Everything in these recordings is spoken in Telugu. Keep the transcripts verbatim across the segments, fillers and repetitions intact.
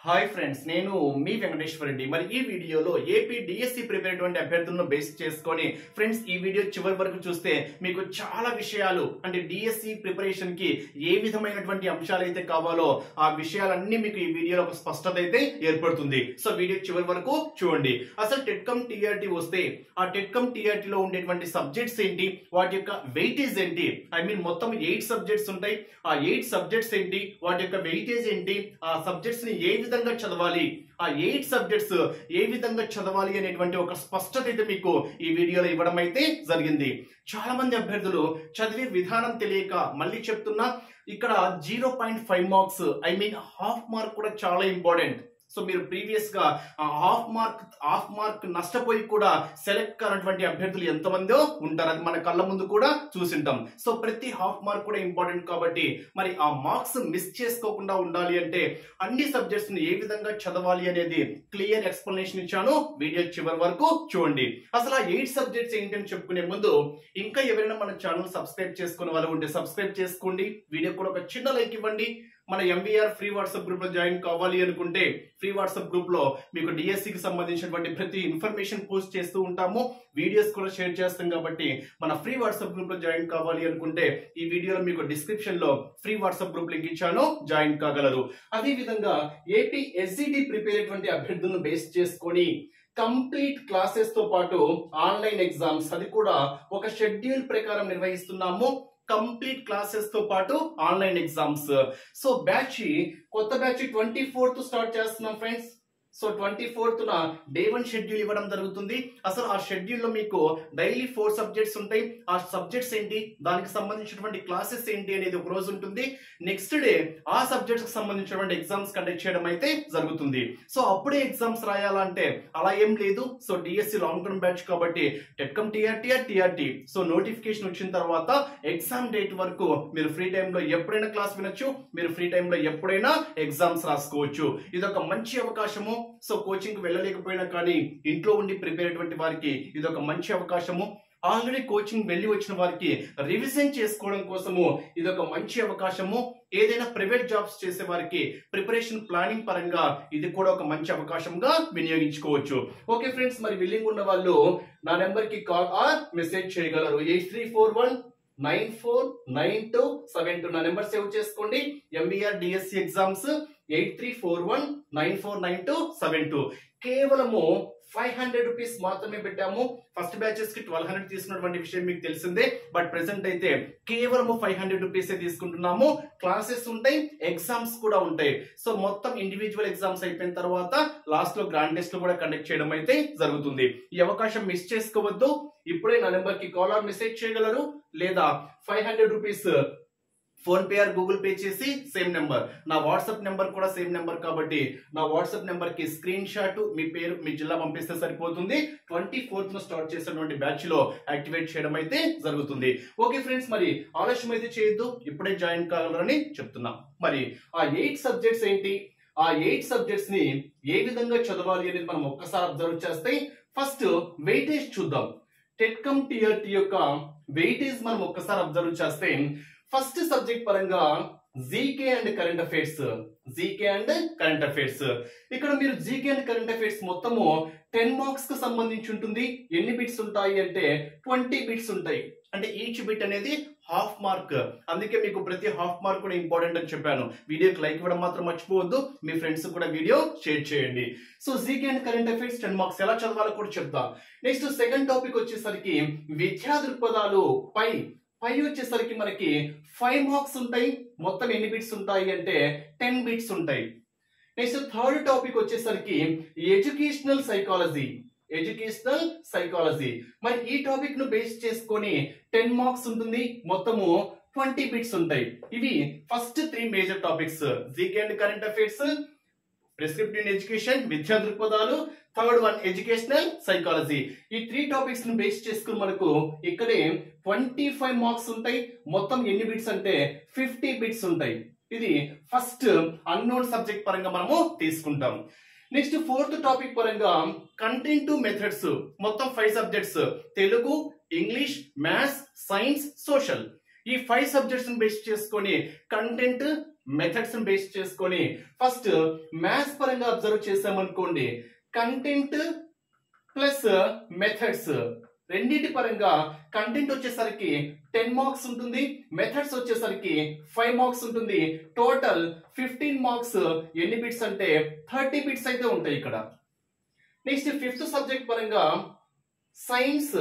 హాయ్ ఫ్రెండ్స్, నేను మీ వెంకటేశ్వర రెడ్డి. మరి ఈ వీడియోలో ఏపీ డిఎస్సి ప్రిపేర్ అయినటువంటి అభ్యర్థులను బేస్ చేసుకొని ఫ్రెండ్స్ ఈ వీడియో చివరి వరకు చూస్తే మీకు చాలా విషయాలు అంటే డిఎస్సి ప్రిపరేషన్ కి ఏ విధమైనటువంటి అంశాలు అయితే కావాలో ఆ విషయాలన్నీ మీకు ఈ వీడియోలో ఒక స్పష్టత అయితే ఏర్పడుతుంది. సో వీడియో చివరి వరకు చూడండి. అసలు టెట్కమ్ టీఆర్టీ వస్తే ఆ టెట్కమ్ టీఆర్టీ లో ఉండేటువంటి సబ్జెక్ట్స్ ఏంటి, వాటి యొక్క వెయిటేజ్ ఏంటి, ఐ మీన్ మొత్తం ఎయిట్ సబ్జెక్ట్స్ ఉంటాయి. ఆ ఎయిట్ సబ్జెక్ట్స్ ఏంటి, వాటి యొక్క వెయిటేజ్ ఏంటి, ఆ సబ్జెక్ట్స్ ని ఏ విధంగా చదవాలి, ఆ ఎయిట్ సబ్జెక్ట్స్ ఏ విధంగా చదవాలి అనేటువంటి ఒక స్పష్టత అయితే మీకు ఈ వీడియోలో ఇవ్వడం అయితే జరిగింది. చాలా మంది అభ్యర్థులు చదివే విధానం తెలియక, మళ్ళీ చెప్తున్నా, ఇక్కడ zero point five marks I mean half mark కూడా చాలా ఇంపార్టెంట్. సో మీరు ప్రీవియస్ గా హాఫ్ మార్క్ హాఫ్ మార్క్ నష్టపోయి కూడా సెలెక్ట్ కానటువంటి అభ్యర్థులు ఎంతమందో ఉంటారు, అది మన కళ్ళ ముందు కూడా చూసింటాం. సో ప్రతి హాఫ్ మార్క్ కూడా ఇంపార్టెంట్ కాబట్టి మరి ఆ మార్క్స్ మిస్ చేసుకోకుండా ఉండాలి అంటే అన్ని సబ్జెక్ట్స్ ని ఏ విధంగా చదవాలి అనేది క్లియర్ ఎక్స్ప్లెనేషన్ ఇచ్చాను. వీడియో చివరి వరకు చూడండి. అసలు ఆ ఎయిట్ సబ్జెక్ట్స్ ఏంటని చెప్పుకునే ముందు ఇంకా ఎవరైనా మన ఛానల్ సబ్స్క్రైబ్ చేసుకునే వాళ్ళు ఉంటే సబ్స్క్రైబ్ చేసుకోండి. వీడియో కూడా ఒక చిన్న లైక్ ఇవ్వండి. మన M V R free WhatsApp group లో జాయిన్ కావాలి అనుకుంటే ఫ్రీ వాట్సాప్ గ్రూప్ లో మీకు డిఎస్సికి సంబంధించినటువంటి ప్రతి ఇన్ఫర్మేషన్ పోస్ట్ చేస్తూ ఉంటాము, వీడియోస్ కూడా షేర్ చేస్తాం. కాబట్టి మన ఫ్రీ వాట్సాప్ గ్రూప్ లో జాయిన్ కావాలి అనుకుంటే ఈ వీడియోలో మీకు డిస్క్రిప్షన్ లో ఫ్రీ వాట్సాప్ గ్రూప్ లింక్ ఇచ్చాను, జాయిన్ కాగలరు. అదే విధంగా ఏపీ ఎస్జిటి ప్రిపేర్ అయ్యేటువంటి అభ్యర్థులను బేస్ చేసుకొని కంప్లీట్ క్లాసెస్ తో పాటు ఆన్లైన్ ఎగ్జామ్స్, అది కూడా ఒక షెడ్యూల్ ప్రకారం నిర్వహిస్తున్నాము. కంప్లీట్ క్లాసెస్ తో పాటు ఆన్లైన్ ఎగ్జామ్స్. సో బ్యాచ్ కొత్త బ్యాచ్ ట్వంటీ ఫోర్త్ స్టార్ట్ చేస్తున్నాం ఫ్రెండ్స్. సో ట్వంటీ ఫోర్త్ న డే వన్ షెడ్యూల్ ఇవ్వడం జరుగుతుంది. అసలు ఆ షెడ్యూల్ లో మీకు డైలీ ఫోర్ సబ్జెక్ట్స్ ఉంటాయి. ఆ సబ్జెక్ట్స్ ఏంటి, దానికి సంబంధించినటువంటి క్లాసెస్ ఏంటి అనేది ఒక రోజు ఉంటుంది. నెక్స్ట్ డే ఆ సబ్జెక్ట్స్ కి సంబంధించినటువంటి ఎగ్జామ్స్ కండక్ట్ చేయడం అయితే జరుగుతుంది. సో అప్పుడే ఎగ్జామ్స్ రాయాలంటే అలా ఏం లేదు. So DSC long term batch కాబట్టి TET cum TRT TRT so notification వచ్చిన తర్వాత ఎగ్జామ్ డేట్ వరకు మీరు ఫ్రీ టైమ్ లో ఎప్పుడైనా క్లాస్ వినొచ్చు, మీరు ఫ్రీ టైమ్ లో ఎప్పుడైనా ఎగ్జామ్స్ రాసుకోవచ్చు. ఇది ఒక మంచి అవకాశము. సో కోచింగ్ కి వెళ్ళలేకపోయినా కానీ ఇంట్లో ఉండి ప్రిపేర్ అయ్యేటువంటి వారికి ఇది ఒక మంచి అవకాశము. ఆల్రెడీ కోచింగ్ వెళ్ళి వచ్చిన వారికి రివిజన్ చేసుకోవడం కోసము ఇది ఒక మంచి అవకాశము. ఏదైనా ప్రైవేట్ జాబ్స్ చేసే వారికి ప్రిపరేషన్ ప్లానింగ్ పరంగా ఇది కూడా ఒక మంచి అవకాశంగా వినియోగించుకోవచ్చు. ఓకే ఫ్రెండ్స్, మరి విల్లింగ్ ఉన్న వాళ్ళు నా నెంబర్ కి కాల్ ఆర్ మెసేజ్ చేయగలరు. Eight three four one nine four nine two seven two నా నెంబర్ సేవ్ చేసుకోండి. M V R DSC exams eight three four one nine four nine two seven two. కేవలము ఫైవ్ హండ్రెడ్ రూపీస్ మాత్రమే పెట్టాము. ఫస్ట్ బ్యాచెస్ కి ట్వెల్వ్ హండ్రెడ్ తీసుకున్నటువంటి విషయం మీకు తెలిసిందే. బట్ ప్రెసెంట్ అయితే కేవలము ఫైవ్ హండ్రెడ్ రూపీస్ తీసుకుంటున్నాము. క్లాసెస్ ఉంటాయి, ఎగ్జామ్స్ కూడా ఉంటాయి. సో మొత్తం ఇండివిజువల్ ఎగ్జామ్స్ అయిపోయిన తర్వాత లాస్ట్ లో గ్రాండ్ టెస్ట్ కూడా కండక్ట్ చేయడం అయితే జరుగుతుంది. ఈ అవకాశం మిస్ చేసుకోవద్దు. ఇప్పుడే నా నెంబర్ కి కాల్ ఆర్ మెసేజ్ చేయగలరు, లేదా five hundred rupees PhonePe or Google Pay చేసి సేమ్ నెంబర్, నా వాట్సాప్ నెంబర్ కూడా సేమ్ నెంబర్ కాబట్టి నా వాట్సాప్ నెంబర్ కి స్క్రీన్ షాట్, మీ పేరు, మీ జిల్లా పంపిస్తే సరిపోతుంది. ట్వంటీ ఫోర్త్ ను స్టార్ట్ చేసినటువంటి బ్యాచ్ లో యాక్టివేట్ చేయడం అయితే జరుగుతుంది. ఓకే ఫ్రెండ్స్, మరి ఆలస్యం అయితే చేయొద్దు, ఇప్పుడే జాయిన్ కాగలరని చెప్తున్నా. మరి ఆ ఎయిట్ సబ్జెక్ట్స్ ఏంటి, ఆ ఎయిట్ సబ్జెక్ట్స్ ని ఏ విధంగా చదవాలి అనేది మనం ఒక్కసారి అబ్జర్వ్ చేస్తే ఫస్ట్ వెయిటేజ్ చూద్దాం. టెట్కమ్ టీఆర్టీ యొక్క వెయిటేజ్ మనం ఒక్కసారి అబ్జర్వ్ చేస్తే ఫస్ట్ సబ్జెక్ట్ పరంగా GK and current affairs, GK and current affairs. ఇక్కడ మీరు జీకే అండ్ కరెంట్ అఫైర్స్ మొత్తము టెన్ మార్క్స్ కు సంబంధించి ఉంటుంది. ఎన్ని బిట్స్ ఉంటాయి అంటే ట్వంటీ బిట్స్ ఉంటాయి. అంటే ఈచ్ బిట్ అనేది హాఫ్ మార్క్. అందుకే మీకు ప్రతి హాఫ్ మార్క్ కూడా ఇంపార్టెంట్ అని చెప్పాను. వీడియోకి లైక్ ఇవ్వడం మాత్రం మర్చిపోవద్దు, మీ ఫ్రెండ్స్ కూడా వీడియో షేర్ చేయండి. So GK and current affairs ten marks ఎలా చదవాలో కూడా చెప్తా. నెక్స్ట్ సెకండ్ టాపిక్ వచ్చేసరికి విద్యా దృక్పథాలు పై పై వచ్చేసరికి మనకి ఫైవ్ మార్క్స్ ఉంటాయి. మొత్తం ఎన్ని బిట్స్ ఉంటాయి అంటే టెన్ బిట్స్ ఉంటాయి. నెక్స్ట్ థర్డ్ టాపిక్ వచ్చేసరికి ఎడ్యుకేషనల్ సైకాలజీ, ఎడ్యుకేషనల్ సైకాలజీ. మరి ఈ టాపిక్ ను బేస్ చేసుకొని టెన్ మార్క్స్ ఉంటుంది. మొత్తము ట్వంటీ బిట్స్ ఉంటాయి. ఇవి first three major topics, GK and current affairs, prescriptive education, విద్యా దృక్పథాలు, థర్డ్ వన్ ఎడ్యుకేషనల్ సైకాలజీ. ఈ త్రీ టాపిక్స్ ను బేస్ చేసుకుని మనకు ఇక్కడే ట్వంటీ ఫైవ్ మార్క్స్ ఉంటాయి. మొత్తం ఎన్ని బిట్స్ అంటే ఫిఫ్టీ బిట్స్ ఉంటాయి. ఇది ఫస్ట్ అన్నోన్ సబ్జెక్ట్ పరంగా మనము తీసుకుంటాం. నెక్స్ట్ ఫోర్త్ టాపిక్ పరంగా కంటెంట్ టు మెథడ్స్, మొత్తం five subjects, Telugu, English, maths, science, social. ఈ ఫైవ్ సబ్జెక్ట్స్ బేస్ చేసుకొని కంటెంట్, మెథడ్స్ బేస్ చేసుకొని ఫస్ట్ మ్యాథ్స్ పరంగా అబ్జర్వ్ చేసామనుకోండి, కంటెంట్ ప్లస్ మెథడ్స్ రెండింటి పరంగా కంటెంట్ వచ్చేసరికి టెన్ మార్క్స్ ఉంటుంది, మెథడ్స్ వచ్చేసరికి ఫైవ్ మార్క్స్ ఉంటుంది. టోటల్ ఫిఫ్టీన్ మార్క్స్ ఎన్ని బిట్స్ అంటే థర్టీ బిట్స్ అయితే ఉంటాయి ఇక్కడ. నెక్స్ట్ ఫిఫ్త్ సబ్జెక్ట్ పరంగా సైన్స్,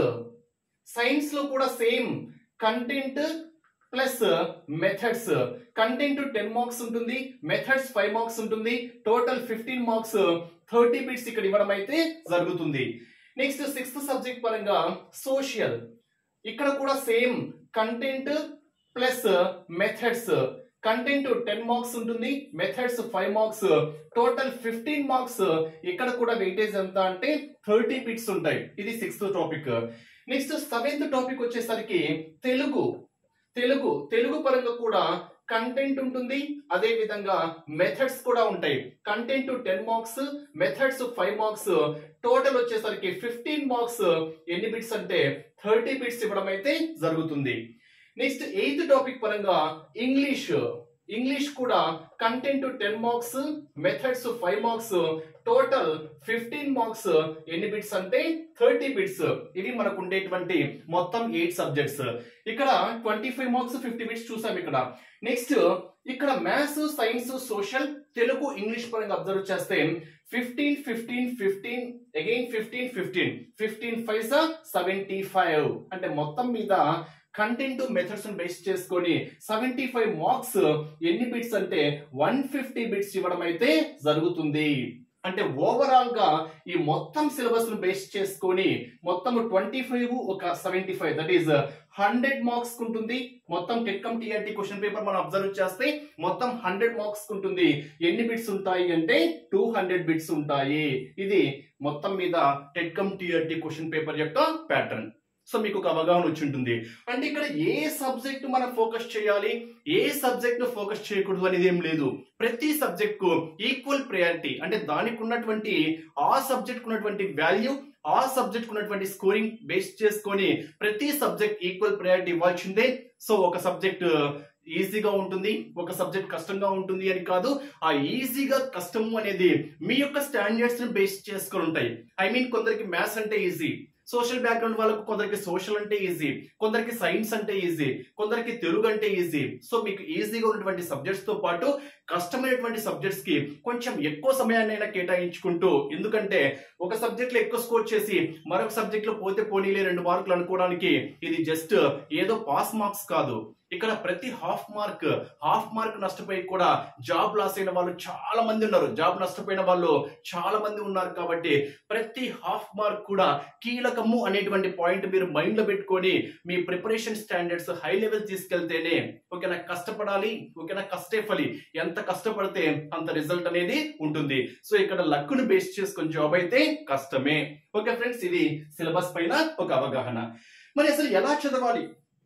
సైన్స్ లో కూడా same content plus methods. Content ten marks ఉంటుంది, మెథడ్స్ ఫైవ్ మార్క్స్ ఉంటుంది. Total fifteen marks thirty bits ఇక్కడ ఇవ్వడం అయితే జరుగుతుంది. నెక్స్ట్ సిక్స్త్ సబ్జెక్ట్ పరంగా సోషల్, ఇక్కడ కూడా same content plus methods. Content ten marks ఉంటుంది, methods five marks. Total fifteen marks. ఇక్కడ కూడా వెయిటేజ్ ఎంత అంటే థర్టీ బిట్స్ ఉంటాయి. ఇది sixth topic. Next seventh topic వచ్చేసరికి తెలుగు. తెలుగు తెలుగు పరంగా కూడా కంటెంట్ ఉంటుంది, అదే విధంగా మెథడ్స్ కూడా ఉంటాయి. Content ten marks, methods five marks. Total వచ్చేసరికి ఫిఫ్టీన్ మార్క్స్. ఎన్ని బిట్స్ అంటే థర్టీ బిట్స్ ఇవ్వడం అయితే జరుగుతుంది. నెక్స్ట్ ఎయిత్ టాపిక్ పరంగా ఇంగ్లీష్. ఇంగ్లీష్ కూడా content ten marks, methods five marks. Total fifteen marks. ఎన్ని బిట్స్ అంటే థర్టీ బిట్స్. ఇవి మనకు ఉండేటువంటి మొత్తం ఎయిట్ సబ్జెక్ట్స్. ఇక్కడ twenty five marks fifty bits చూసాం ఇక్కడ. నెక్స్ట్ ఇక్కడ maths, science, social, Telugu, English పరంగా అబ్జర్వ్ చేస్తే fifteen fifteen fifteen again fifteen fifteen fifteen five seventy five అంటే మొత్తం మీద కంటెంట్ మెథడ్స్ బేస్ చేసుకొని సెవెంటీ ఫైవ్ మార్క్స్. ఎన్ని బిట్స్ అంటే వన్ ఫిఫ్టీ బిట్స్ ఇవ్వడం అయితే జరుగుతుంది. అంటే ఓవరాల్ గా ఈ మొత్తం సిలబస్ ను బేస్ చేసుకొని మొత్తం ట్వంటీ ఫైవ్ ఒక seventy five that is hundred marks ఉంటుంది. మొత్తం టెట్కమ్ టీఆర్టీ క్వశ్చన్ పేపర్ మనం అబ్జర్వ్ చేస్తే మొత్తం హండ్రెడ్ మార్క్స్ ఉంటుంది. ఎన్ని బిట్స్ ఉంటాయి అంటే టూ హండ్రెడ్ బిట్స్ ఉంటాయి. ఇది మొత్తం మీద టెట్కమ్ టీఆర్టీ క్వశ్చన్ పేపర్ యొక్క ప్యాటర్న్. సో మీకు ఒక అవగాహన వచ్చి ఉంటుంది. అంటే ఇక్కడ ఏ సబ్జెక్ట్ మనం ఫోకస్ చేయాలి, ఏ సబ్జెక్ట్ ఫోకస్ చేయకూడదు అనేది ఏం లేదు. ప్రతి సబ్జెక్ట్ కు ఈక్వల్ ప్రయారిటీ, అంటే దానికి ఉన్నటువంటి ఆ సబ్జెక్ట్ ఉన్నటువంటి వాల్యూ, ఆ సబ్జెక్ట్ ఉన్నటువంటి స్కోరింగ్ బేస్ చేసుకొని ప్రతి సబ్జెక్ట్ ఈక్వల్ ప్రయారిటీ ఇవ్వాల్సిందే. సో ఒక సబ్జెక్ట్ ఈజీగా ఉంటుంది, ఒక సబ్జెక్ట్ కష్టంగా ఉంటుంది అని కాదు. ఆ ఈజీగా కష్టము అనేది మీ యొక్క స్టాండర్డ్స్ ని బేస్ చేసుకొని ఉంటాయి. ఐ మీన్ కొందరికి మ్యాథ్స్ అంటే ఈజీ, సోషల్ బ్యాక్గ్రౌండ్ వాళ్ళకు కొందరికి సోషల్ అంటే ఈజీ, కొందరికి సైన్స్ అంటే ఈజీ, కొందరికి తెలుగు అంటే ఈజీ. సో మీకు ఈజీగా ఉన్నటువంటి సబ్జెక్ట్స్ తో పాటు కష్టమైనటువంటి సబ్జెక్ట్స్ కి కొంచెం ఎక్కువ సమయాన్ని అయినా కేటాయించుకుంటూ, ఎందుకంటే ఒక సబ్జెక్ట్ లో ఎక్కువ స్కోర్ చేసి మరొక సబ్జెక్ట్ లో పోతే పోనీలే రెండు మార్కులు అనుకోవడానికి ఇది జస్ట్ ఏదో పాస్ మార్క్స్ కాదు. ఇక్కడ ప్రతి హాఫ్ మార్క్ హాఫ్ మార్క్ నష్టపోయి కూడా జాబ్ లాస్ అయిన వాళ్ళు చాలా మంది ఉన్నారు, జాబ్ నష్టపోయిన వాళ్ళు చాలా మంది ఉన్నారు. కాబట్టి ప్రతి హాఫ్ మార్క్ కూడా కీలకము అనేటువంటి పాయింట్ మీరు మైండ్ లో పెట్టుకొని మీ ప్రిపరేషన్ స్టాండర్డ్స్ హై లెవెల్ తీసుకెళ్తేనే ఓకేనా కష్టపడాలి, ఓకేనా కష్టే ఫలి. ఎంత కష్టపడితే అంత రిజల్ట్ అనేది ఉంటుంది. సో ఇక్కడ లక్ ను బేస్ చేసుకుని జాబ్ అయితే కష్టమే. ఓకే ఫ్రెండ్స్, ఇది సిలబస్ పైన ఒక అవగాహన. మరి అసలు ఎలా చదవాలి?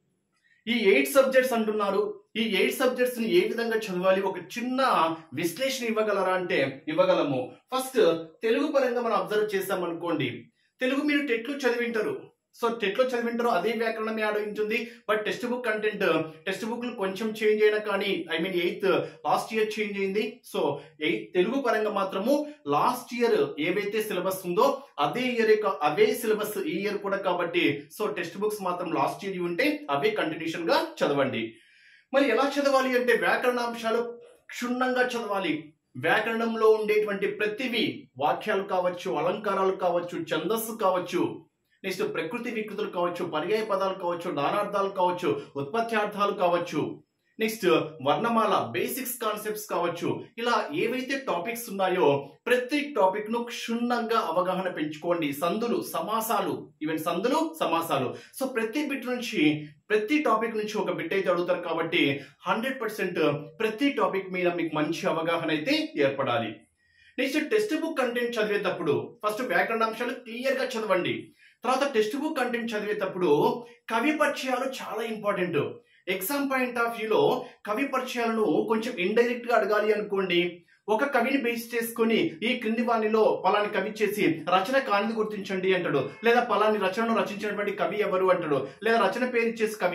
ఈ ఎయిట్ సబ్జెక్ట్స్ అంటున్నారు, ఈ ఎయిట్ సబ్జెక్ట్స్ ని ఏ విధంగా చదవాలి? ఒక చిన్న విశ్లేషణ ఇవ్వగలరా అంటే ఇవ్వగలము. ఫస్ట్ తెలుగు పరంగా మనం అబ్జర్వ్ చేసాం అనుకోండి, తెలుగు మీరు టెట్లో చదివింటారు. సో టెట్లో చదివింటారు, అదే వ్యాకరణం యాడ్ ఉంటుంది. But text book content text book కొంచెం చేంజ్ అయినా కానీ I mean eighth last year change అయింది. సో ఎయిత్ తెలుగు పరంగా మాత్రము లాస్ట్ ఇయర్ ఏవైతే సిలబస్ ఉందో అదే ఇయర్ అవే సిలబస్ ఈ ఇయర్ కూడా. కాబట్టి సో టెక్స్ట్ బుక్స్ మాత్రం లాస్ట్ ఇయర్ ఉంటే అవే కంటిన్యూషన్ గా చదవండి. మరి ఎలా చదవాలి అంటే వ్యాకరణాంశాలు క్షుణ్ణంగా చదవాలి. వ్యాకరణంలో ఉండేటువంటి ప్రతివి వాక్యాలు కావచ్చు, అలంకారాలు కావచ్చు, ఛందస్సు కావచ్చు, నెక్స్ట్ ప్రకృతి వికృతులు కావచ్చు, పర్యాయ పదాలు కావచ్చు, నానార్థాలు కావచ్చు, ఉత్పత్త్యార్థాలు కావచ్చు, నెక్స్ట్ వర్ణమాల బేసిక్స్ కాన్సెప్ట్స్ కావచ్చు. ఇలా ఏవైతే టాపిక్స్ ఉన్నాయో ప్రతి టాపిక్ ను క్షుణ్ణంగా అవగాహన పెంచుకోండి. సందులు, సమాసాలు, ఈవెన్ సందులు, సమాసాలు. సో ప్రతి బిట్ నుంచి ప్రతి టాపిక్ నుంచి ఒక బిట్ అయితే అడుగుతారు. కాబట్టి హండ్రెడ్ పర్సెంట్ ప్రతి టాపిక్ మీద మీకు మంచి అవగాహన అయితే ఏర్పడాలి. నెక్స్ట్ టెక్స్ట్ బుక్ కంటెంట్ చదివేటప్పుడు ఫస్ట్ వ్యాకరణాంశాలు క్లియర్ గా చదవండి. తర్వాత టెక్స్ట్ బుక్ కంటెంట్ చదివేటప్పుడు కవి పరిచయాలు చాలా ఇంపార్టెంట్. ఎగ్జామ్ పాయింట్ ఆఫ్ వ్యూలో కవి పరిచయాలను కొంచెం ఇండైరెక్ట్ గా అడగాలి అనుకోండి. ఒక కవిని బేస్ చేసుకుని ఈ క్రింది వాణిలో పలాని కవి చేసి రచన కానిది గుర్తించండి అంటాడు, లేదా పలాని రచనను రచించినటువంటి కవి ఎవరు అంటాడు, లేదా రచన పేరు ఇచ్చేసి కవి.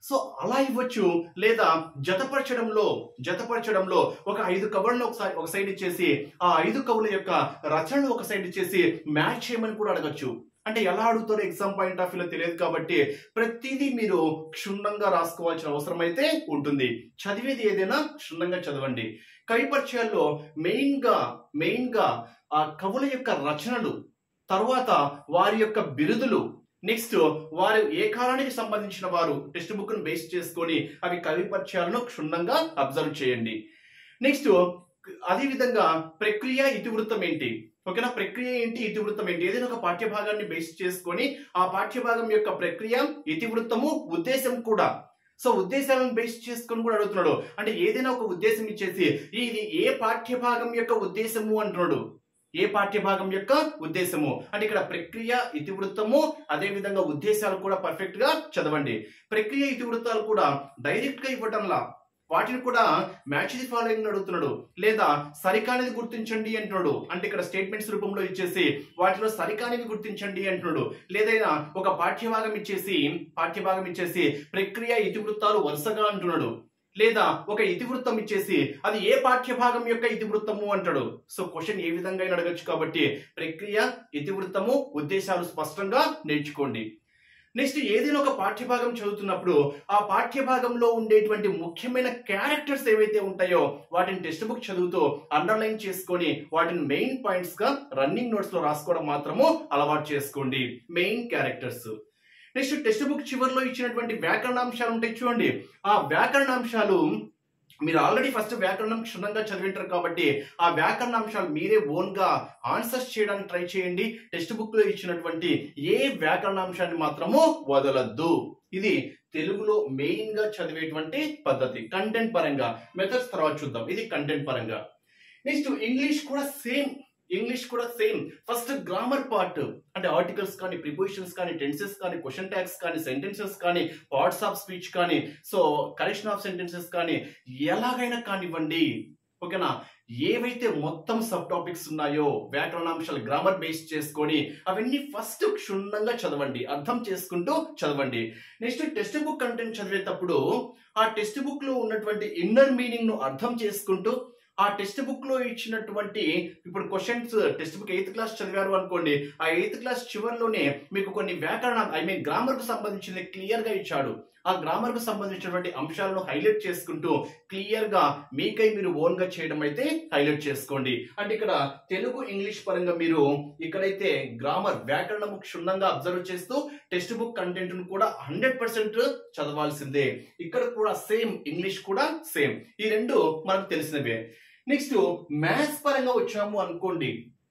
సో అలా ఇవ్వచ్చు, లేదా జతపరచడంలో జతపరచడంలో ఒక ఐదు కవర్లను ఒకసారి ఒక సైడ్ ఇచ్చేసి ఆ ఐదు కవుల యొక్క రచనలు ఒక సైడ్ ఇచ్చేసి మ్యాచ్ చేయమని కూడా అడగచ్చు. అంటే ఎలా అడుగుతారో ఎగ్జామ్ పాయింట్ ఆఫ్ వ్యూలో తెలియదు కాబట్టి ప్రతిదీ మీరు క్షుణ్ణంగా రాసుకోవాల్సిన అవసరం అయితే ఉంటుంది. చదివేది ఏదైనా క్షుణ్ణంగా చదవండి. కవి పరిచయాల్లో మెయిన్ గా మెయిన్ గా ఆ కవుల యొక్క రచనలు, తర్వాత వారి యొక్క బిరుదులు, నెక్స్ట్ వారు ఏ కాలానికి సంబంధించిన వారు టెక్స్ట్ బుక్ ను బేస్ చేసుకొని అవి కవి పరిచయాలను క్షుణ్ణంగా అబ్జర్వ్ చేయండి. నెక్స్ట్ అదే విధంగా ప్రక్రియ ఇతివృత్తం ఏంటి, ఓకేనా, ప్రక్రియ ఏంటి ఇతివృత్తం ఏంటి, ఏదైనా ఒక పాఠ్యభాగాన్ని బేస్ చేసుకొని ఆ పాఠ్యభాగం యొక్క ప్రక్రియ ఇతివృత్తము ఉద్దేశం కూడా, సో ఉద్దేశాలను బేస్ చేసుకొని కూడా అడుగుతున్నాడు. అంటే ఏదైనా ఒక ఉద్దేశం ఇచ్చేసి ఇది ఏ పాఠ్యభాగం యొక్క ఉద్దేశము అంటున్నాడు, ఏ పాఠ్యభాగం యొక్క ఉద్దేశము అంటే ఇక్కడ ప్రక్రియ ఇతివృత్తము అదే విధంగా ఉద్దేశాలు కూడా పర్ఫెక్ట్ గా చదవండి. ప్రక్రియ ఇతివృత్తాలు కూడా డైరెక్ట్ గా ఇవ్వటంలా వాటిని కూడా మ్యాచ్ ది ఫాలోయింగ్ అడుగుతున్నాడు, లేదా సరికానిది గుర్తించండి అంటున్నాడు. అంటే ఇక్కడ స్టేట్మెంట్స్ రూపంలో ఇచ్చేసి వాటిలో సరికానివి గుర్తించండి అంటున్నాడు. లేదైనా ఒక పాఠ్యభాగం ఇచ్చేసి పాఠ్యభాగం ఇచ్చేసి ప్రక్రియ ఇతివృత్తాలు వరుసగా అంటున్నాడు, లేదా ఒక ఇతివృత్తం ఇచ్చేసి అది ఏ పాఠ్యభాగం యొక్క ఇతివృత్తము అంటాడు. సో క్వశ్చన్ ఏ విధంగా అడగచ్చు కాబట్టి ప్రక్రియ ఇతివృత్తము ఉద్దేశాలు స్పష్టంగా నేర్చుకోండి. నెక్స్ట్ ఏదైనా ఒక పాఠ్యభాగం చదువుతున్నప్పుడు ఆ పాఠ్యభాగంలో ఉండేటువంటి ముఖ్యమైన క్యారెక్టర్స్ ఏవైతే ఉంటాయో వాటిని టెక్స్ట్ బుక్ చదువుతూ అండర్లైన్ చేసుకొని వాటిని మెయిన్ పాయింట్స్ గా రన్నింగ్ నోట్స్ లో రాసుకోవడం మాత్రము అలవాటు చేసుకోండి. Main characters. Next text book చివరిలో ఇచ్చినటువంటి వ్యాకరణాంశాలు ఉంటాయి చూడండి. ఆ వ్యాకరణాంశాలు మీరు ఆల్రెడీ ఫస్ట్ వ్యాకరణం క్షుణ్ణంగా చదివింటారు కాబట్టి ఆ వ్యాకరణాంశాలు మీరే ఓన్ గా ఆన్సర్స్ చేయడానికి ట్రై చేయండి. టెక్స్ట్ బుక్ లో ఇచ్చినటువంటి ఏ వ్యాకరణాంశాన్ని మాత్రము వదలద్దు. ఇది తెలుగులో మెయిన్ గా చదివేటువంటి పద్ధతి. కంటెంట్ పరంగా మెథడ్స్ తర్వాత చూద్దాం. ఇది కంటెంట్ పరంగా. నెక్స్ట్ ఇంగ్లీష్ కూడా సేమ్ ఇంగ్లీష్ కూడా సేమ్ ఫస్ట్ గ్రామర్ పార్ట్ అంటే ఆర్టికల్స్ కానీ, ప్రిపోజిషన్స్ కానీ, టెన్సెస్ కానీ, క్వశ్చన్ ట్యాగ్స్ కానీ, సెంటెన్సెస్ కానీ, పార్ట్స్ ఆఫ్ స్పీచ్ కానీ, సో కరెక్షన్ ఆఫ్ సెంటెన్సెస్ కానీ ఎలాగైనా కానివ్వండి, ఓకేనా. ఏవైతే మొత్తం సబ్ టాపిక్స్ ఉన్నాయో వ్యాకరణాంశాలు గ్రామర్ బేస్ చేసుకొని అవన్నీ ఫస్ట్ క్షుణ్ణంగా చదవండి, అర్థం చేసుకుంటూ చదవండి. నెక్స్ట్ టెక్స్ట్ బుక్ కంటెంట్ చదివేటప్పుడు ఆ టెక్స్ట్ బుక్ లో ఉన్నటువంటి ఇన్నర్ మీనింగ్ ను అర్థం చేసుకుంటూ ఆ టెక్స్ట్ బుక్ లో ఇచ్చినటువంటి ఇప్పుడు questions text book eighth class చదివారు అనుకోండి, ఆ ఎయిత్ క్లాస్ చివరిలోనే మీకు కొన్ని వ్యాకరణ ఐ మీన్ గ్రామర్ కు సంబంధించింది క్లియర్ గా ఇచ్చాడు. ఆ గ్రామర్ కు సంబంధించినటువంటి అంశాలను హైలైట్ చేసుకుంటూ క్లియర్ గా మీకై మీరు ఓన్ గా చేయడం అయితే హైలైట్ చేసుకోండి. అంటే ఇక్కడ తెలుగు ఇంగ్లీష్ పరంగా మీరు ఇక్కడైతే గ్రామర్ వ్యాకరణము క్షుణ్ణంగా అబ్జర్వ్ చేస్తూ టెక్స్ట్ బుక్ కంటెంట్ ను కూడా హండ్రెడ్ పర్సెంట్ చదవాల్సిందే. ఇక్కడ కూడా సేమ్, ఇంగ్లీష్ కూడా సేమ్. ఈ రెండు మనకు తెలిసినవే. నెక్స్ట్ మ్యాథ్స్ పరంగా వచ్చాము అనుకోండి,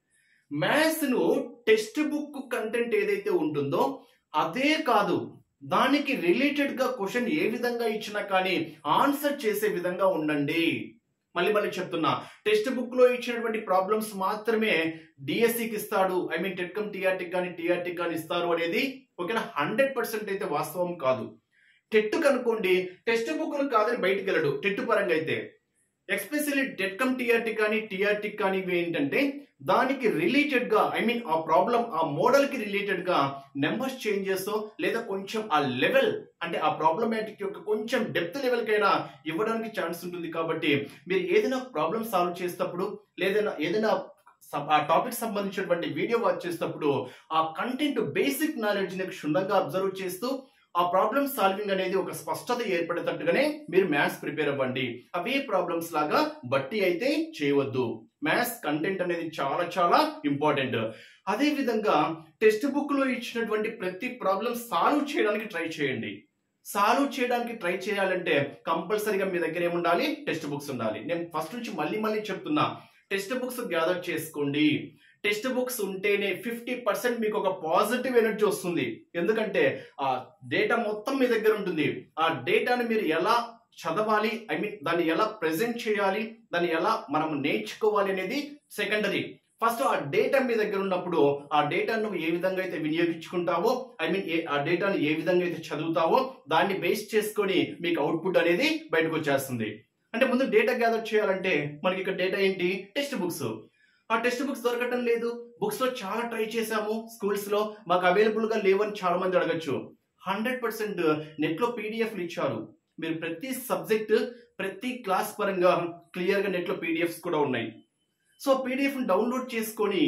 మ్యాథ్స్ ను టెక్స్ట్ బుక్ కంటెంట్ ఏదైతే ఉంటుందో అదే కాదు, దానికి రిలేటెడ్ గా క్వశ్చన్ ఏ విధంగా ఇచ్చినా కానీ ఆన్సర్ చేసే విధంగా ఉండండి. మళ్ళీ మళ్ళీ చెప్తున్నా, టెక్స్ట్ బుక్ లో ఇచ్చినటువంటి ప్రాబ్లమ్స్ మాత్రమే డిఎస్సికి ఇస్తాడు, ఐ మీన్ టెట్కమ్ టీఆర్టీ కానీ టీఆర్టీ కానీ ఇస్తారు అనేది ఓకేనా హండ్రెడ్ పర్సెంట్ అయితే వాస్తవం కాదు. టెట్ కనుకోండి టెక్స్ట్ బుక్ కాదని బయటికి వెళ్ళడు. టెట్ పరంగా అయితే ఎస్పెషల్లీ టెట్కమ్ టీఆర్టీ కానీ టీఆర్టీ కానీ ఏంటంటే దానికి రిలేటెడ్ గా ఐ మీన్ ఆ ప్రాబ్లం ఆ మోడల్ కి రిలేటెడ్ గా నెంబర్స్ చేంజ్ చేస్తూ లేదా కొంచెం ఆ లెవెల్ అంటే ఆ ప్రాబ్లమాటిక్ యొక్క కొంచెం డెప్త్ లెవెల్ కైనా ఇవ్వడానికి ఛాన్స్ ఉంటుంది. కాబట్టి మీరు ఏదైనా ప్రాబ్లమ్ సాల్వ్ చేసేటప్పుడు లేదా ఏదైనా ఆ టాపిక్ సంబంధించినటువంటి వీడియో వాచ్ చేసేటప్పుడు ఆ కంటెంట్ బేసిక్ నాలెడ్జ్ ని క్షుణ్ణంగా అబ్జర్వ్ చేస్తూ ఆ ప్రాబ్లమ్ సాల్వింగ్ అనేది ఒక స్పష్టత ఏర్పడేటట్టుగానే మీరు మ్యాథ్స్ ప్రిపేర్ అవ్వండి. అవే ప్రాబ్లమ్స్ లాగా బట్టి అయితే చేయవద్దు. మ్యాథ్స్ కంటెంట్ అనేది చాలా చాలా ఇంపార్టెంట్. అదే విధంగా టెక్స్ట్ బుక్ లో ఇచ్చినటువంటి ప్రతి ప్రాబ్లం సాల్వ్ చేయడానికి ట్రై చేయండి. సాల్వ్ చేయడానికి ట్రై చేయాలంటే కంపల్సరీగా మీ దగ్గర ఏముండాలి, టెక్స్ట్ బుక్స్ ఉండాలి. నేను ఫస్ట్ నుంచి మళ్ళీ మళ్ళీ చెప్తున్నా, టెక్స్ట్ బుక్స్ గ్యాదర్ చేసుకోండి. టెక్స్ట్ బుక్స్ ఉంటేనే ఫిఫ్టీ పర్సెంట్ మీకు ఒక పాజిటివ్ ఎనర్జీ వస్తుంది. ఎందుకంటే ఆ డేటా మొత్తం మీ దగ్గర ఉంటుంది. ఆ డేటాను మీరు ఎలా చదవాలి, ఐ మీన్ దాన్ని ఎలా ప్రెజెంట్ చేయాలి, దాన్ని ఎలా మనం నేర్చుకోవాలి అనేది సెకండరీ. ఫస్ట్ ఆ డేటా మీ దగ్గర ఉన్నప్పుడు ఆ డేటాను నువ్వు ఏ విధంగా అయితే వినియోగించుకుంటావో, ఐ మీన్ ఆ డేటాను ఏ విధంగా అయితే చదువుతావో దాన్ని బేస్ చేసుకొని మీకు అవుట్పుట్ అనేది బయటకు వచ్చేస్తుంది. అంటే ముందు డేటా గ్యాదర్ చేయాలంటే మనకి ఇక్కడ డేటా ఏంటి, టెక్స్ట్ బుక్స్. ఆ టెక్స్ట్ బుక్స్ దొరకటం లేదు, బుక్స్ లో చాలా ట్రై చేశాము, స్కూల్స్ లో మాకు అవైలబుల్ గా లేవని చాలా మంది అడగచ్చు. హండ్రెడ్ పర్సెంట్ నెట్ లో పీడిఎఫ్లు ఇచ్చారు. మీరు ప్రతి సబ్జెక్ట్ ప్రతి క్లాస్ పరంగా క్లియర్ గా నెట్ లో పీడిఎఫ్స్ కూడా ఉన్నాయి. సో పీడిఎఫ్ డౌన్లోడ్ చేసుకొని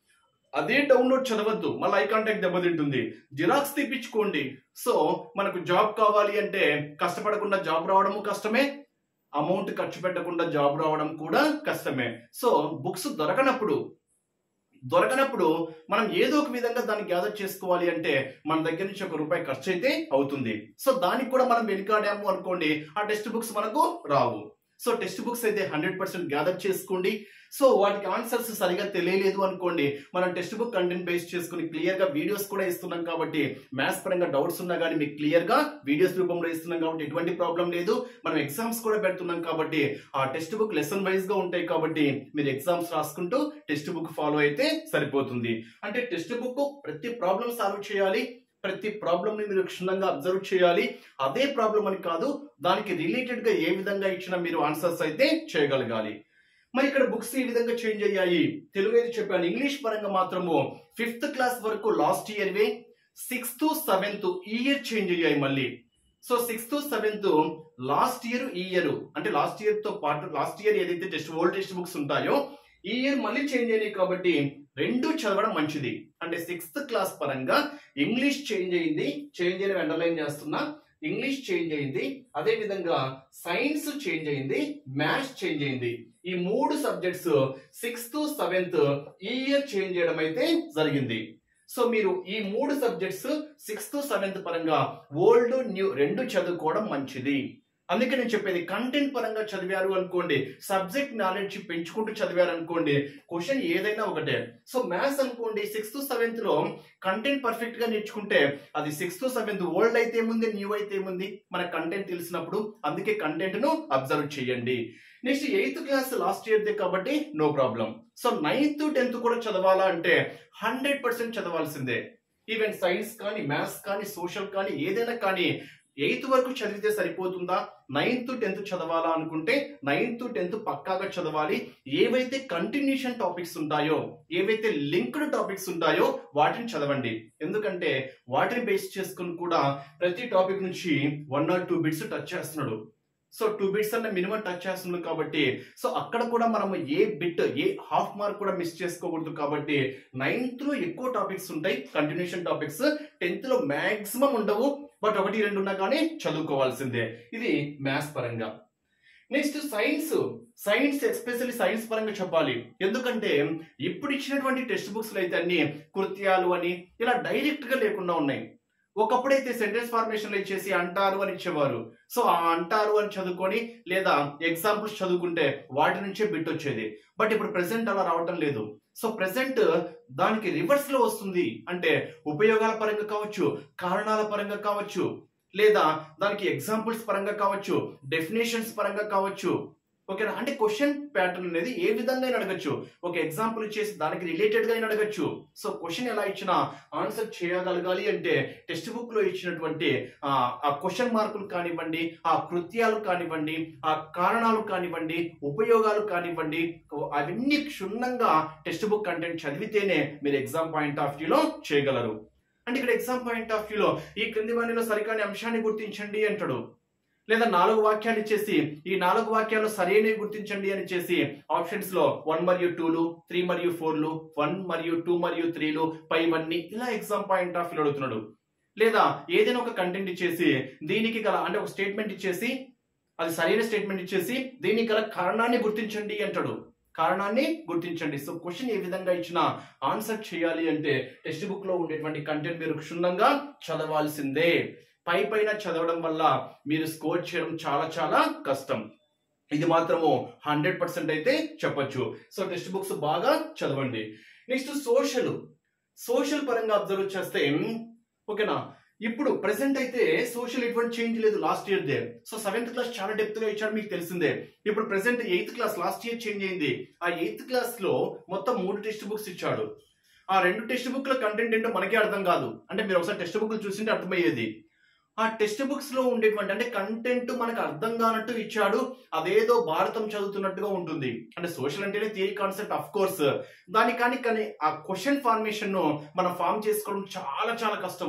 అదే డౌన్లోడ్ చదవద్దు, మళ్ళీ ఐ కాంటాక్ట్ దెబ్బతింటుంది. జిరాక్స్ తీపించుకోండి. సో మనకు జాబ్ కావాలి అంటే కష్టపడకుండా జాబ్ రావడము కష్టమే, అమౌంట్ ఖర్చు పెట్టకుండా జాబ్ రావడం కూడా కష్టమే. సో బుక్స్ దొరకనప్పుడు దొరకనప్పుడు మనం ఏదో ఒక విధంగా దాన్ని గ్యాదర్ చేసుకోవాలి అంటే మన దగ్గర నుంచి ఒక రూపాయి ఖర్చు అయితే అవుతుంది. సో దానికి కూడా మనం వెనుకాడాము అనుకోండి, ఆ టెక్స్ట్ బుక్స్ మనకు రావు. సో టెక్స్ట్ బుక్స్ అయితే హండ్రెడ్ పర్సెంట్ గ్యాదర్ చేసుకోండి. సో వాటికి ఆన్సర్స్ సరిగా తెలియలేదు అనుకోండి, మనం టెక్స్ట్ బుక్ కంటెంట్ బేస్ చేసుకుని క్లియర్ గా వీడియోస్ కూడా ఇస్తున్నాం కాబట్టి మ్యాథ్స్ పరంగా డౌట్స్ ఉన్నా కానీ మీకు క్లియర్ గా వీడియోస్ రూపంలో ఇస్తున్నాం కాబట్టి ఎటువంటి ప్రాబ్లం లేదు. మనం ఎగ్జామ్స్ కూడా పెడుతున్నాం కాబట్టి ఆ టెక్స్ట్ బుక్ లెసన్ వైజ్ గా ఉంటాయి కాబట్టి మీరు ఎగ్జామ్స్ రాసుకుంటూ టెక్స్ట్ బుక్ ఫాలో అయితే సరిపోతుంది. అంటే టెక్స్ట్ బుక్ ప్రతి ప్రాబ్లం సాల్వ్ చేయాలి, ప్రతి ప్రాబ్లం ని మీరు క్షుణ్ణంగా అబ్జర్వ్ చేయాలి. అదే ప్రాబ్లం అని కాదు, దానికి రిలేటెడ్ గా ఏ విధంగా ఇచ్చినా మీరు ఆన్సర్స్ అయితే చేయగలగాలి. మరి ఇక్కడ బుక్స్ ఈ విధంగా చేంజ్ అయ్యాయి. తెలుగు అయితే చెప్పాను. ఇంగ్లీష్ పరంగా మాత్రము ఫిఫ్త్ క్లాస్ వరకు లాస్ట్ ఇయర్ వే, సిక్స్త్ సెవెంత్ ఈ ఇయర్ చేంజ్ అయ్యాయి మళ్ళీ. So sixth seventh last year ఈ ఇయర్ అంటే లాస్ట్ ఇయర్ తో పాటు లాస్ట్ ఇయర్ ఏదైతే టెస్ట్ ఓల్డ్ టెక్స్ట్ బుక్స్ ఉంటాయో ఈ ఇయర్ మళ్ళీ చేంజ్ అయినాయి కాబట్టి రెండు చదవడం మంచిది. అంటే సిక్స్త్ క్లాస్ పరంగా ఇంగ్లీష్ చేంజ్ అయింది, చేంజ్ అయిన అండర్లైన్ చేస్తున్నా, ఇంగ్లీష్ చేంజ్ అయింది, అదే విధంగా సైన్స్ చేంజ్ అయింది, మ్యాథ్స్ చేంజ్ అయింది. ఈ మూడు సబ్జెక్ట్స్ సిక్స్త్ సెవెంత్ ఈ ఇయర్ చేంజ్ చేయడం అయితే జరిగింది. సో మీరు ఈ మూడు సబ్జెక్ట్స్ సిక్స్త్ సెవెంత్ పరంగా ఓల్డ్ న్యూ రెండు చదువుకోవడం మంచిది. అందుకే నేను చెప్పేది కంటెంట్ పరంగా చదివారు అనుకోండి, సబ్జెక్ట్ నాలెడ్జ్ పెంచుకుంటూ చదివారు అనుకోండి, క్వశ్చన్ ఏదైనా ఒకటే. సో మ్యాథ్స్ అనుకోండి సిక్స్త్ సెవెంత్ లో కంటెంట్ పర్ఫెక్ట్ గా నేర్చుకుంటే అది సిక్స్త్ సెవెంత్ ఓల్డ్ అయితే ఏముంది న్యూ అయితే ఏముంది మన కంటెంట్ తెలిసినప్పుడు. అందుకే కంటెంట్ ను అబ్జర్వ్ చేయండి. Next eighth class last year దే కాబట్టి no problem. So ninth tenth కూడా చదవాలా అంటే హండ్రెడ్ పర్సెంట్ చదవాల్సిందే. ఈవెన్ సైన్స్ కానీ మ్యాథ్స్ కానీ సోషల్ కానీ ఏదైనా కానీ ఎయిత్ వరకు చదివితే సరిపోతుందా, నైన్త్ టెన్త్ చదవాలా అనుకుంటే నైన్త్ టెన్త్ పక్కాగా చదవాలి. ఏవైతే కంటిన్యూషన్ టాపిక్స్ ఉంటాయో, ఏవైతే లింక్డ్ టాపిక్స్ ఉంటాయో వాటిని చదవండి. ఎందుకంటే వాటిని బేస్ చేసుకుని కూడా ప్రతి టాపిక్ నుంచి one or two bits touch చేస్తున్నాడు. సో టూ బిట్స్ అన్న మినిమం టచ్ చేస్తున్నాడు కాబట్టి సో అక్కడ కూడా మనం a bit a half mark కూడా మిస్ చేసుకోకూడదు. కాబట్టి నైన్త్ లో ఎక్కువ టాపిక్స్ ఉంటాయి కంటిన్యూషన్ టాపిక్స్, టెన్త్ లో మాక్సిమం ఉండవు, బట్ ఒకటి రెండు ఉన్నా కానీ చదువుకోవాల్సిందే. ఇది మ్యాథ్స్ పరంగా. Next science science especially science పరంగా చెప్పాలి. ఎందుకంటే ఇప్పుడు ఇచ్చినటువంటి టెక్స్ట్ బుక్స్ లో అయితే అన్ని కృత్యాలు అని ఇలా డైరెక్ట్ గా లేకుండా ఉన్నాయి. ఒకప్పుడైతే సెంటెన్స్ ఫార్మేషన్ ఇచ్చేసి అంటారు అని ఇచ్చేవారు. సో ఆ అంటారు అని చదువుకొని లేదా ఎగ్జాంపుల్స్ చదువుకుంటే వాటి నుంచే బిట్ వచ్చేది. బట్ ఇప్పుడు ప్రెసెంట్ అలా రావటం లేదు. సో ప్రెసెంట్ దానికి రివర్స్ లో వస్తుంది. అంటే ఉపయోగాల పరంగా కావచ్చు, కారణాల పరంగా కావచ్చు, లేదా దానికి ఎగ్జాంపుల్స్ పరంగా కావచ్చు, డెఫినేషన్స్ పరంగా కావచ్చు. ఓకేనా? అంటే క్వశ్చన్ ప్యాటర్న్ అనేది ఏ విధంగా అడగచ్చు, ఒక ఎగ్జాంపుల్ ఇచ్చేసి దానికి రిలేటెడ్ గా అడగచ్చు. సో క్వశ్చన్ ఎలా ఇచ్చినా ఆన్సర్ చేయగలగాలి అంటే టెక్స్ట్ బుక్ లో ఇచ్చినటువంటి ఆ క్వశ్చన్ మార్కులు కానివ్వండి, ఆ కృత్యాలు కానివ్వండి, ఆ కారణాలు కానివ్వండి, ఉపయోగాలు కానివ్వండి, అవన్నీ క్షుణ్ణంగా టెక్స్ట్ బుక్ కంటెంట్ చదివితేనే మీరు ఎగ్జామ్ పాయింట్ ఆఫ్ వ్యూలో చేయగలరు. అంటే ఇక్కడ ఎగ్జామ్ పాయింట్ ఆఫ్ వ్యూలో ఈ క్రింది వాణిలో సరికాని అంశాన్ని గుర్తించండి అంటాడు. లేదా నాలుగు వాక్యాలు ఇచ్చేసి ఈ నాలుగు వాక్యాలు సరైనవి గుర్తించండి అని చేసి ఆప్షన్స్ లో వన్ మరియు టూలు, త్రీ మరియు ఫోర్లు, వన్ మరియు టూ మరియు త్రీలు, పైవన్నీ ఇలా ఎగ్జామ్ పాయింట్ ఆఫ్ వ్యూ అడుగుతున్నాడు. లేదా ఏదైనా ఒక కంటెంట్ ఇచ్చేసి దీనికి గల అంటే ఒక స్టేట్మెంట్ ఇచ్చేసి అది సరైన స్టేట్మెంట్ ఇచ్చేసి దీనికి గల కారణాన్ని గుర్తించండి అంటాడు. కారణాన్ని గుర్తించండి. సో క్వశ్చన్ ఏ విధంగా ఇచ్చినా ఆన్సర్ చేయాలి అంటే టెక్స్ట్ బుక్ లో ఉండేటువంటి కంటెంట్ మీరు క్షుణ్ణంగా చదవాల్సిందే. పై పైన చదవడం వల్ల మీరు స్కోర్ చేయడం చాలా చాలా కష్టం. ఇది మాత్రము హండ్రెడ్ పర్సెంట్ అయితే చెప్పొచ్చు. సో టెక్స్ట్ బుక్స్ బాగా చదవండి. నెక్స్ట్ సోషల్ సోషల్ పరంగా అబ్జర్వ్ చేస్తే ఓకేనా, ఇప్పుడు ప్రెసెంట్ అయితే సోషల్ ఎటువంటి చేంజ్ లేదు లాస్ట్ ఇయర్ దే. సో సెవెంత్ క్లాస్ చాలా డెప్త్ గా ఇచ్చాడు మీకు తెలిసిందే. ఇప్పుడు present eighth class last year change అయింది. ఆ ఎయిత్ క్లాస్ లో మొత్తం మూడు టెక్స్ట్ బుక్స్ ఇచ్చాడు. ఆ రెండు టెక్స్ట్ బుక్ లో కంటెంట్ ఏంటో మనకే అర్థం కాదు. అంటే మీరు ఒకసారి టెక్స్ట్ బుక్లు చూసింటే అర్థమయ్యేది. ఆ టెక్స్ట్ బుక్స్ లో ఉండేటువంటి అంటే కంటెంట్ మనకు అర్థం కానట్టు ఇచ్చాడు. అదేదో భారతం చదువుతున్నట్టుగా ఉంటుంది. అంటే సోషల్ అంటేనే థియరీ కాన్సెప్ట్ ఆఫ్ కోర్స్, దాని కానీ కానీ ఆ క్వశ్చన్ ఫార్మేషన్ ను మనం ఫామ్ చేసుకోవడం చాలా చాలా కష్టము.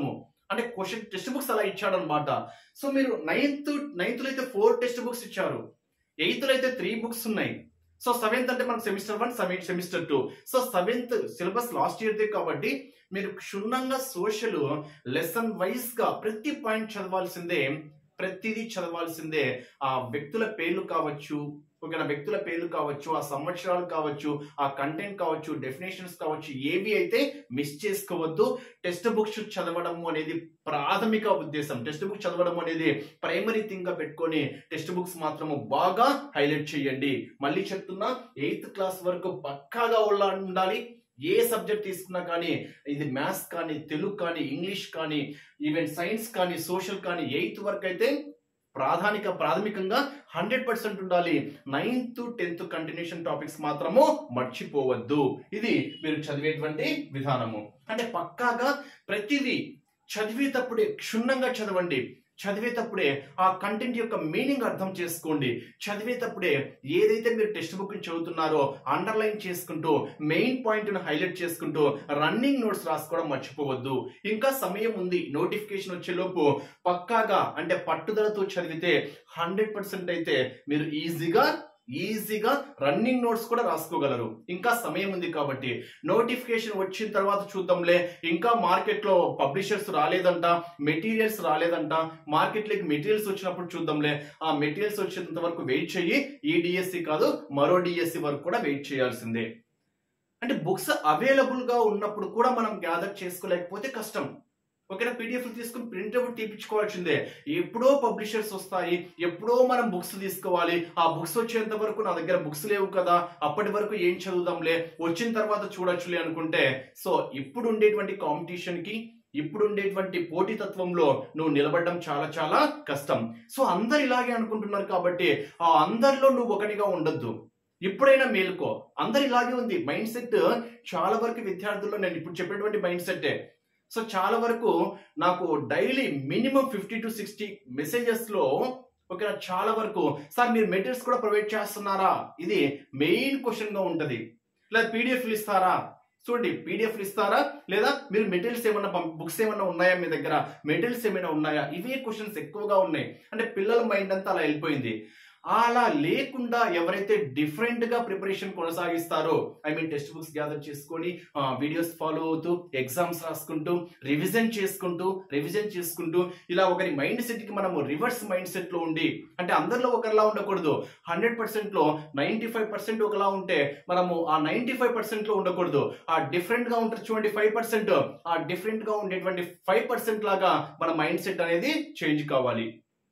అంటే క్వశ్చన్ టెక్స్ట్ బుక్స్ అలా ఇచ్చాడు అనమాట. సో మీరు నైన్త్ నైన్త్ లో అయితే ఫోర్ టెక్స్ట్ బుక్స్ ఇచ్చారు, ఎయిత్ లో అయితే త్రీ బుక్స్ ఉన్నాయి. సో సెవెంత్ అంటే మనకు semester one semester two. So seventh syllabus last ఇయర్దే కాబట్టి మీరు క్షుణ్ణంగా సోషల్ లెసన్ వైజ్ గా ప్రతి పాయింట్ చదవాల్సిందే, ప్రతిదీ చదవాల్సిందే. ఆ వ్యక్తుల పేర్లు కావచ్చు, ఓకేనా, వ్యక్తుల పేర్లు కావచ్చు, ఆ సంవత్సరాలు కావచ్చు, ఆ కంటెంట్ కావచ్చు, డెఫినేషన్స్ కావచ్చు, ఏవి అయితే మిస్ చేసుకోవద్దు. టెక్స్ట్ బుక్స్ చదవడం అనేది ప్రాథమిక ఉద్దేశం. టెక్స్ట్ బుక్ చదవడం అనేది ప్రైమరీ థింగ్ గా పెట్టుకొని టెక్స్ట్ బుక్స్ మాత్రము బాగా హైలైట్ చేయండి. మళ్ళీ చెప్తున్నా, ఎయిత్ క్లాస్ వరకు పక్కాగా ఉండాలి. ఏ సబ్జెక్ట్ తీసుకున్నా కానీ, ఇది మ్యాథ్స్ కానీ, తెలుగు కానీ, ఇంగ్లీష్ కానీ, ఈవెన్ సైన్స్ కానీ, సోషల్ కానీ, ఎయిత్ వరకు అయితే ప్రాథమిక ప్రాథమికంగా హండ్రెడ్ పర్సెంట్ ఉండాలి. నైన్త్ టెన్త్ కంటిన్యూషన్ టాపిక్స్ మాత్రము మర్చిపోవద్దు. ఇది మీరు చదివేటువంటి విధానము. అంటే పక్కాగా ప్రతిదీ చదివేటప్పుడే క్షుణ్ణంగా చదవండి. చదివేటప్పుడే ఆ కంటెంట్ యొక్క మీనింగ్ అర్థం చేసుకోండి. చదివేటప్పుడే ఏదైతే మీరు టెక్స్ట్ బుక్ చదువుతున్నారో అండర్లైన్ చేసుకుంటూ, మెయిన్ పాయింట్ ను హైలైట్ చేసుకుంటూ రన్నింగ్ నోట్స్ రాసుకోవడం మర్చిపోవద్దు. ఇంకా సమయం ఉంది, నోటిఫికేషన్ వచ్చేలోపు పక్కాగా అంటే పట్టుదలతో చదివితే హండ్రెడ్ పర్సెంట్ అయితే మీరు ఈజీగా ఈజీగా రన్నింగ్ నోట్స్ కూడా రాసుకోగలరు. ఇంకా సమయం ఉంది కాబట్టి నోటిఫికేషన్ వచ్చిన తర్వాత చూద్దాంలే, ఇంకా మార్కెట్ లో పబ్లిషర్స్ రాలేదంట, మెటీరియల్స్ రాలేదంట, మార్కెట్ లోకి మెటీరియల్స్ వచ్చినప్పుడు చూద్దాంలే. ఆ మెటీరియల్స్ వచ్చేంత వరకు వెయిట్ చెయ్యి. ఈ డిఎస్సి కాదు, మరో డిఎస్సి వరకు కూడా వెయిట్ చేయాల్సిందే. అంటే బుక్స్ అవైలబుల్ గా ఉన్నప్పుడు కూడా మనం గ్యాదర్ చేసుకోలేకపోతే కష్టం. ఓకేనా, పీడిఎఫ్ తీసుకుని ప్రింట్ అవుట్ తీపించుకోవాల్సిందే. ఎప్పుడో పబ్లిషర్స్ వస్తాయి, ఎప్పుడో మనం బుక్స్ తీసుకోవాలి. ఆ బుక్స్ వచ్చేంత వరకు నా దగ్గర బుక్స్ లేవు కదా, అప్పటి వరకు ఏం చదువుదాంలే, వచ్చిన తర్వాత చూడొచ్చులే అనుకుంటే, సో ఇప్పుడు ఉండేటువంటి కాంపిటీషన్ కి, ఇప్పుడు ఉండేటువంటి పోటీతత్వంలో నువ్వు నిలబడడం చాలా చాలా కష్టం. సో అందరు ఇలాగే అనుకుంటున్నారు కాబట్టి ఆ అందరిలో నువ్వు ఒకటిగా ఉండొద్దు. ఇప్పుడైనా మేలుకో. అందరు ఇలాగే ఉంది మైండ్ సెట్. చాలా వరకు విద్యార్థుల్లో నేను ఇప్పుడు చెప్పినటువంటి మైండ్ సెట్టే. సో చాలా వరకు నాకు daily minimum fifty to sixty messages లో ఓకే చాలా వరకు, సార్ మీరు మెటీరియల్స్ కూడా ప్రొవైడ్ చేస్తున్నారా, ఇది మెయిన్ క్వశ్చన్ గా ఉంటది. లేదా పీడిఎఫ్లు ఇస్తారా, చూడండి పీడిఎఫ్లు ఇస్తారా, లేదా మీరు మెటీరియల్స్ ఏమన్నా బుక్స్ ఏమన్నా ఉన్నాయా, మీ దగ్గర మెటీరియల్స్ ఏమైనా ఉన్నాయా, ఇవే క్వశ్చన్స్ ఎక్కువగా ఉన్నాయి. అంటే పిల్లల మైండ్ అంతా అలా వెళ్ళిపోయింది. అలా లేకుండా ఎవరైతే డిఫరెంట్ గా ప్రిపరేషన్ కొనసాగిస్తారో, I mean text books gather చేసుకొని వీడియోస్ ఫాలో అవుతూ, ఎగ్జామ్స్ రాసుకుంటూ, రివిజన్ చేసుకుంటూ రివిజన్ చేసుకుంటూ ఇలా ఒకరి మైండ్ సెట్ కి మనము రివర్స్ మైండ్ సెట్ లో ఉండి, అంటే అందరిలో ఒకరిలా ఉండకూడదు. హండ్రెడ్ పర్సెంట్ లో నైన్టీ ఫైవ్ పర్సెంట్ ఒకలా ఉంటే మనము ఆ నైన్టీ ఫైవ్ పర్సెంట్ లో ఉండకూడదు. ఆ డిఫరెంట్ గా ఉంటుంది చూడండి ఫైవ్ పర్సెంట్, ఆ డిఫరెంట్ గా ఉండేటువంటి ఫైవ్ పర్సెంట్ లాగా మన మైండ్ సెట్ అనేది చేంజ్ కావాలి.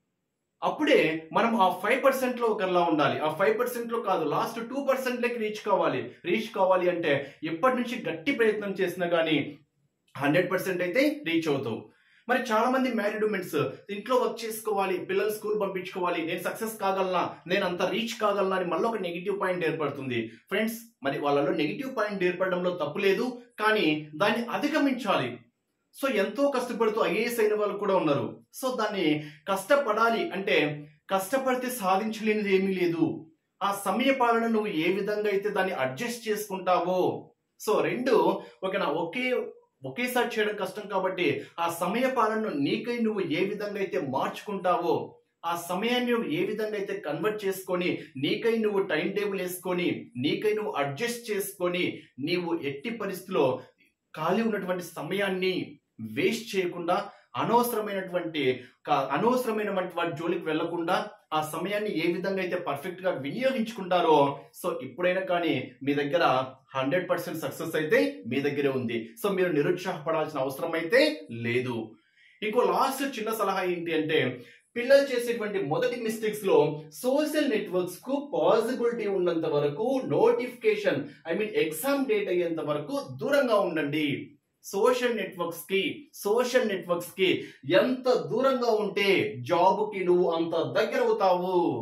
అప్పుడే మనం ఆ ఫైవ్ పర్సెంట్ లో ఒకరిలా ఉండాలి. ఆ ఫైవ్ పర్సెంట్ లో కాదు, లాస్ట్ టూ పర్సెంట్ లకి రీచ్ కావాలి. రీచ్ కావాలి అంటే ఎప్పటి నుంచి గట్టి ప్రయత్నం చేసినా గానీ హండ్రెడ్ పర్సెంట్ అయితే రీచ్ అవుతావు. మరి చాలా మంది మ్యారీడ్ ఉమెన్స్ ఇంట్లో వర్క్ చేసుకోవాలి, పిల్లలు స్కూల్ పంపించుకోవాలి, నేను సక్సెస్ కాగలనా, నేను అంత రీచ్ కాగలనా అని మళ్ళీ ఒక నెగిటివ్ పాయింట్ ఏర్పడుతుంది. ఫ్రెండ్స్, మరి వాళ్ళలో నెగిటివ్ పాయింట్ ఏర్పడడంలో తప్పు లేదు, కానీ దాన్ని అధిగమించాలి. సో ఎంతో కష్టపడుతూ ఐఏఎస్ అయిన వాళ్ళు కూడా ఉన్నారు. సో దాన్ని కష్టపడాలి అంటే కష్టపడితే సాధించలేనిది ఏమీ లేదు. ఆ సమయ పాలన నువ్వు ఏ విధంగా అయితే దాన్ని అడ్జస్ట్ చేసుకుంటావో, సో రెండు ఓకేనా, ఒకే ఒకేసారి చేయడం కష్టం కాబట్టి ఆ సమయ పాలనను నీకై నువ్వు ఏ విధంగా అయితే మార్చుకుంటావో, ఆ సమయాన్ని నువ్వు ఏ విధంగా అయితే కన్వర్ట్ చేసుకొని నీకై నువ్వు టైం టేబుల్ వేసుకొని నీకై నువ్వు అడ్జస్ట్ చేసుకొని నీవు ఎట్టి పరిస్థితిలో ఖాళీ ఉన్నటువంటి సమయాన్ని వేస్ట్ చేయకుండా, అనవసరమైనటువంటి అనవసరమైనటువంటి వాటి జోలికి వెళ్లకుండా ఆ సమయాన్ని ఏ విధంగా అయితే పర్ఫెక్ట్ గా వినియోగించుకుంటారో, సో ఇప్పుడైనా కానీ మీ దగ్గర హండ్రెడ్ పర్సెంట్ సక్సెస్ అయితే మీ దగ్గరే ఉంది. సో మీరు నిరుత్సాహపడాల్సిన అవసరం అయితే లేదు. ఇంకో లాస్ట్ చిన్న సలహా ఏంటి అంటే, పిల్లలు చేసేటువంటి మొదటి మిస్టేక్స్ లో సోషల్ నెట్వర్క్స్ కు పాసిబిలిటీ ఉన్నంత వరకు notification I mean exam date అయ్యేంత వరకు దూరంగా ఉండండి. సోషల్ నెట్వర్క్స్ కి సోషల్ నెట్వర్క్స్ కి ఎంత దూరంగా ఉంటే జాబ్ కి నువ్వు అంత దగ్గర అవుతావు.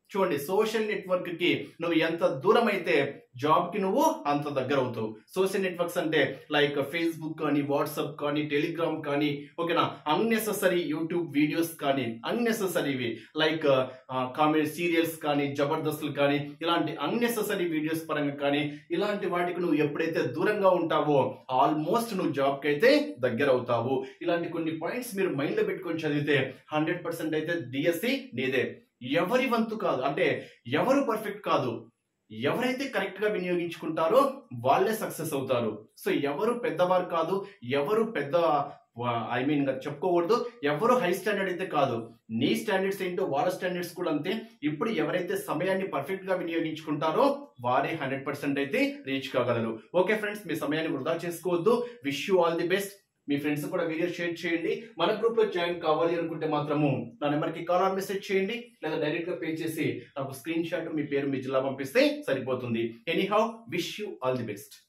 చూడండి, సోషల్ నెట్వర్క్ కి నువ్వు ఎంత దూరం అయితే జాబ్ కి నువ్వు అంత దగ్గర అవుతావు. సోషల్ నెట్వర్క్స్ అంటే లైక్ ఫేస్బుక్ కానీ, వాట్సాప్ కానీ, టెలిగ్రామ్ కానీ, ఓకేనా, అన్నెసెసరీ యూట్యూబ్ వీడియోస్ కానీ, అన్నెసెసరీవి లైక్ కామెడీ సీరియల్స్ కానీ, జబర్దస్తులు కానీ, ఇలాంటి అన్నెసెసరీ వీడియోస్ పరంగా కానీ, ఇలాంటి వాటికి నువ్వు ఎప్పుడైతే దూరంగా ఉంటావో ఆల్మోస్ట్ నువ్వు జాబ్ కి అయితే దగ్గర అవుతావు. ఇలాంటి కొన్ని పాయింట్స్ మీరు మైండ్ లో పెట్టుకొని చదివితే హండ్రెడ్ పర్సెంట్ అయితే డిఎస్సి నీదే. ఎవరి వంతు కాదు, అంటే ఎవరు పర్ఫెక్ట్ కాదు, ఎవరైతే కరెక్ట్ గా వినియోగించుకుంటారో వాళ్ళే సక్సెస్ అవుతారు. సో ఎవరు పెద్దవారు కాదు, ఎవరు పెద్ద ఐ మీన్ చెప్పుకోకూడదు, ఎవరు హై స్టాండర్డ్ అయితే కాదు. నీ స్టాండర్డ్స్ ఏంటో వాళ్ళ స్టాండర్డ్స్ కూడా అంతే. ఇప్పుడు ఎవరైతే సమయాన్ని పర్ఫెక్ట్ గా వినియోగించుకుంటారో వారే హండ్రెడ్ పర్సెంట్ అయితే రీచ్ కాగలరు. ఓకే ఫ్రెండ్స్, మీ సమయాన్ని వృధా చేసుకోవద్దు. Wish you all the best. మీ ఫ్రెండ్స్ కూడా వీడియో షేర్ చేయండి. మన గ్రూప్ లో జాయిన్ కావాలి అనుకుంటే మాత్రము నా నెంబర్కి కాల్ ఆర్ మెసేజ్ చేయండి, లేదా డైరెక్ట్ గా పే చేసి నాకు స్క్రీన్ షాట్, మీ పేరు, మీ జిల్లా పంపిస్తే సరిపోతుంది. Anyhow, wish you all the best.